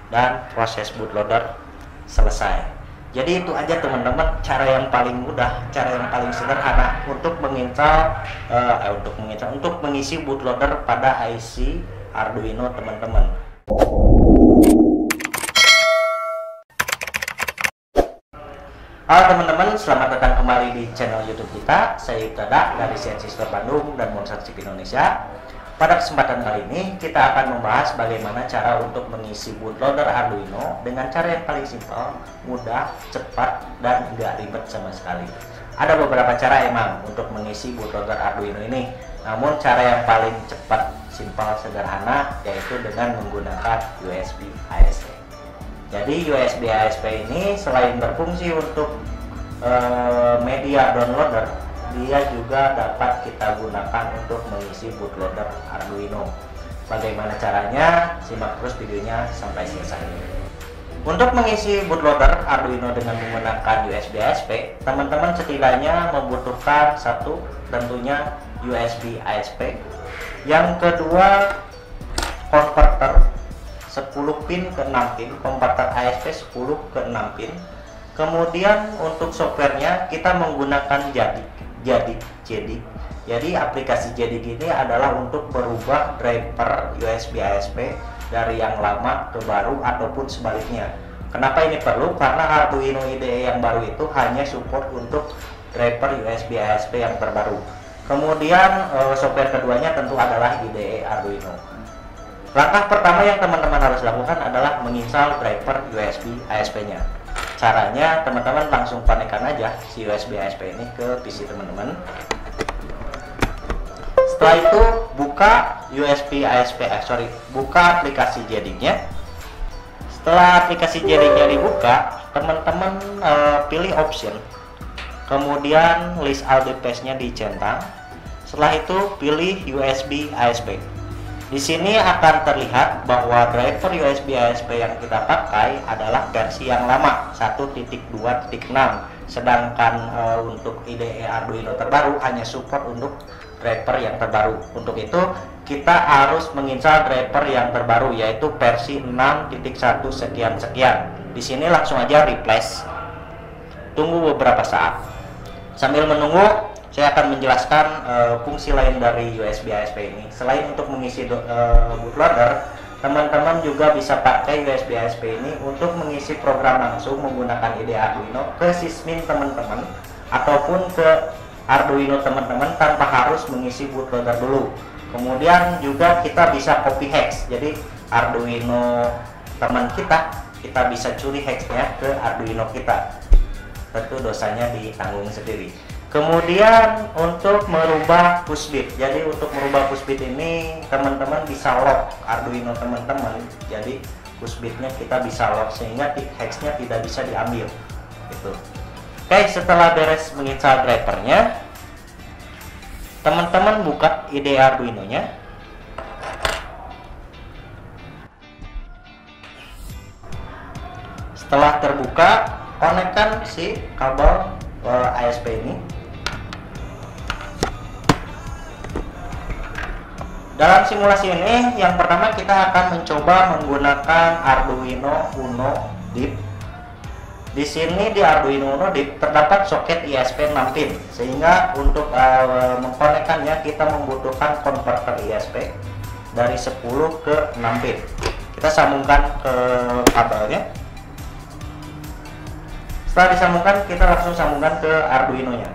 dan proses bootloader selesai. Jadi itu aja teman-teman, cara yang paling mudah, cara yang paling sederhana untuk untuk mengisi bootloader pada IC Arduino teman-teman. Halo teman-teman, selamat datang kembali di channel YouTube kita. Saya Ibtada dari CNC Store Bandung dan Monster Chip Indonesia. Pada kesempatan kali ini kita akan membahas bagaimana cara untuk mengisi bootloader Arduino dengan cara yang paling simpel, mudah, cepat, dan nggak ribet sama sekali. Ada beberapa cara emang untuk mengisi bootloader Arduino ini, namun cara yang paling cepat, simpel, sederhana yaitu dengan menggunakan USB ASP. Jadi USB ASP ini selain berfungsi untuk media downloader, dia juga dapat kita gunakan untuk mengisi bootloader Arduino. Bagaimana caranya? Simak terus videonya sampai selesai. Untuk mengisi bootloader Arduino dengan menggunakan USB ASP, teman-teman setidaknya membutuhkan satu, tentunya USB ASP. Yang kedua, konverter 10 pin ke 6 pin, konverter ASP 10 ke 6 pin. Kemudian untuk softwarenya kita menggunakan jadi aplikasi JEDIC ini adalah untuk berubah driver USB ASP dari yang lama ke baru ataupun sebaliknya. Kenapa ini perlu? Karena Arduino IDE yang baru itu hanya support untuk driver USB ASP yang terbaru. Kemudian software keduanya tentu adalah IDE Arduino. Langkah pertama yang teman-teman harus lakukan adalah menginstal driver USB ASP-nya. Caranya teman-teman langsung konekkan aja si USB ASP ini ke PC teman-teman. Setelah itu buka buka aplikasi JEDIC-nya. Setelah aplikasi JEDIC-nya dibuka, teman-teman pilih option. Kemudian list all device-nya dicentang. Setelah itu pilih USB ASP. Di sini akan terlihat bahwa driver USB ASP yang kita pakai adalah versi yang lama 1.2.6, sedangkan untuk IDE Arduino terbaru hanya support untuk driver yang terbaru. Untuk itu kita harus menginstal driver yang terbaru, yaitu versi 6.1 sekian-sekian. Di sini langsung aja replace. Tunggu beberapa saat. Sambil menunggu, saya akan menjelaskan fungsi lain dari USB ASP ini. Selain untuk mengisi bootloader, teman-teman juga bisa pakai USB ASP ini untuk mengisi program langsung menggunakan IDE Arduino ke Sysmin teman-teman ataupun ke Arduino teman-teman tanpa harus mengisi bootloader dulu. Kemudian juga kita bisa copy hex. Jadi Arduino teman kita bisa curi hexnya ke Arduino kita. Tentu dosanya ditanggung sendiri. Kemudian untuk merubah push bit, jadi untuk merubah push bit ini teman-teman bisa lock Arduino teman-teman. Jadi push bitnya kita bisa lock sehingga hexnya tidak bisa diambil. Gitu. Oke, setelah beres menginstal drivernya, teman-teman buka IDE Arduino-nya. Setelah terbuka, konekkan si kabel ASP ini. Dalam simulasi ini, yang pertama kita akan mencoba menggunakan Arduino Uno DIP. Di sini di Arduino Uno DIP terdapat soket ISP 6 pin, sehingga untuk mengkonekkannya kita membutuhkan konverter ISP dari 10 ke 6 pin. Kita sambungkan ke kabelnya. Setelah disambungkan, kita langsung sambungkan ke Arduino-nya.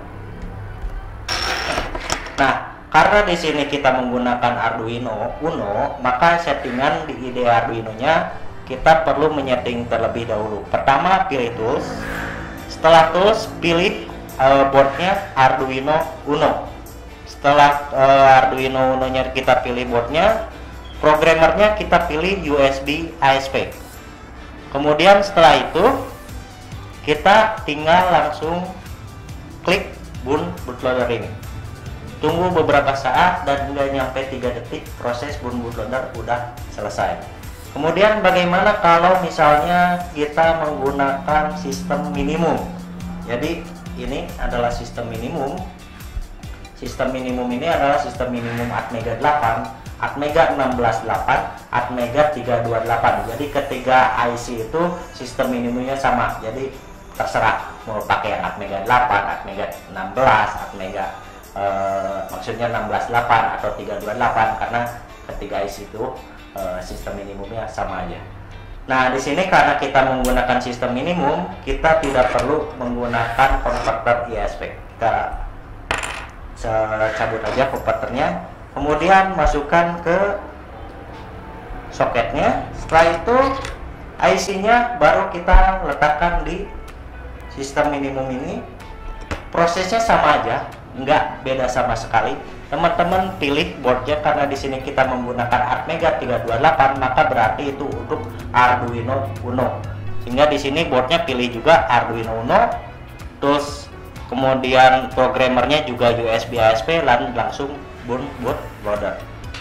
Nah, karena di sini kita menggunakan Arduino Uno, maka settingan di IDE Arduino-nya kita perlu menyeting terlebih dahulu. Pertama, pilih tools. Setelah tools, pilih boardnya Arduino Uno. Setelah Arduino Uno-nya kita pilih boardnya, programmernya kita pilih USB ASP. Kemudian setelah itu kita tinggal langsung klik bootloader ini. Tunggu beberapa saat dan hingga nyampe 3 detik proses bootloader udah selesai. Kemudian bagaimana kalau misalnya kita menggunakan sistem minimum? Jadi ini adalah sistem minimum. Sistem minimum ini adalah sistem minimum Atmega 8 Atmega 168, Atmega 328. Jadi ketiga IC itu sistem minimumnya sama. Jadi terserah mau pakai Atmega 8, Atmega 16, Atmega maksudnya 168 atau 328, karena ketiga IC itu sistem minimumnya sama aja. Nah, di sini karena kita menggunakan sistem minimum, kita tidak perlu menggunakan konverter ISP. Kita cabut aja konverternya, kemudian masukkan ke soketnya. Setelah itu IC-nya baru kita letakkan di sistem minimum ini. Prosesnya sama aja, nggak beda sama sekali. Teman-teman pilih boardnya, karena di sini kita menggunakan Atmega 328, maka berarti itu untuk Arduino Uno. Sehingga di sini boardnya pilih juga Arduino Uno, terus kemudian programmernya juga USB ASP, dan langsung bootloader.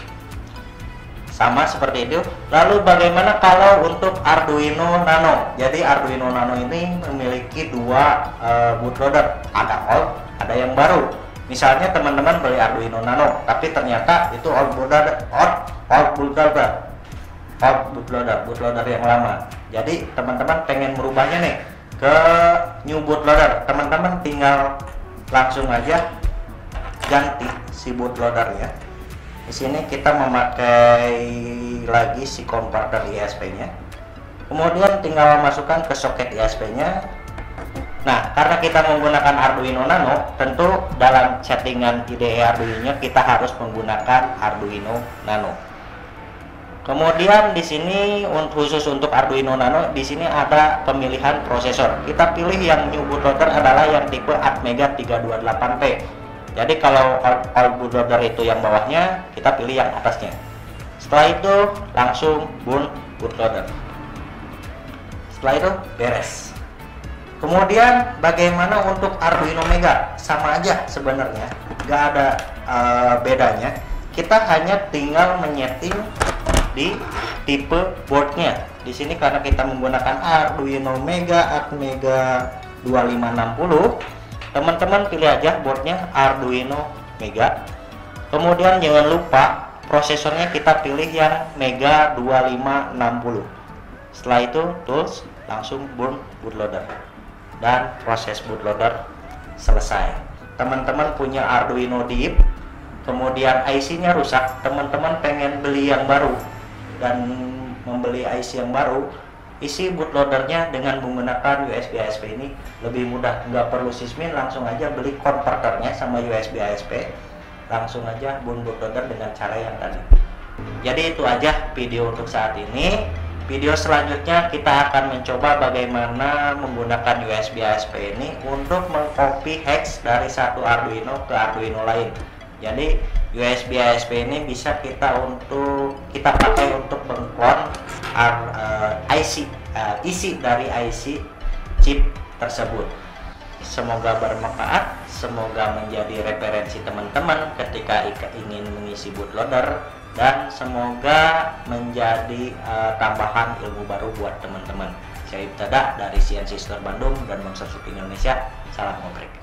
Sama seperti itu. Lalu bagaimana kalau untuk Arduino Nano? Jadi Arduino Nano ini memiliki dua bootloader, ada old, ada yang baru. Misalnya teman-teman beli Arduino Nano, tapi ternyata itu old bootloader yang lama. Jadi teman-teman pengen merubahnya nih ke new bootloader, teman-teman tinggal langsung aja ganti si bootloadernya. Di sini kita memakai lagi si konverter ISP-nya, kemudian tinggal masukkan ke soket ISP-nya. Nah, karena kita menggunakan Arduino Nano, tentu dalam settingan IDE Arduino kita harus menggunakan Arduino Nano. Kemudian di sini khusus untuk Arduino Nano, di sini ada pemilihan prosesor. Kita pilih yang new bootloader adalah yang tipe Atmega 328P. Jadi kalau old bootloader itu yang bawahnya, kita pilih yang atasnya. Setelah itu langsung bootloader. Setelah itu beres. Kemudian bagaimana untuk Arduino Mega? Sama aja sebenarnya, nggak ada bedanya. Kita hanya tinggal menyeting di tipe boardnya. Di sini karena kita menggunakan Arduino Mega Atmega 2560, teman-teman pilih aja boardnya Arduino Mega. Kemudian jangan lupa prosesornya kita pilih yang Mega 2560. Setelah itu tools, langsung bootloader. Dan proses bootloader selesai. Teman-teman punya Arduino Deep, kemudian IC-nya rusak, teman-teman pengen beli yang baru dan membeli IC yang baru, isi bootloadernya dengan menggunakan USB ASP ini lebih mudah, nggak perlu sysmin, langsung aja beli konverternya sama USB ASP, langsung aja bootloader dengan cara yang tadi. Jadi itu aja video untuk saat ini. Video selanjutnya kita akan mencoba bagaimana menggunakan USB ASP ini untuk mengcopy hex dari satu Arduino ke Arduino lain. Jadi USB ASP ini bisa kita pakai untuk mengklon isi dari IC chip tersebut. Semoga bermanfaat, semoga menjadi referensi teman-teman ketika ingin mengisi bootloader, dan semoga menjadi tambahan ilmu baru buat teman-teman. Saya Ibtada dari CNC Store Bandung dan Bangsa Suki Indonesia. Salam ngoprek.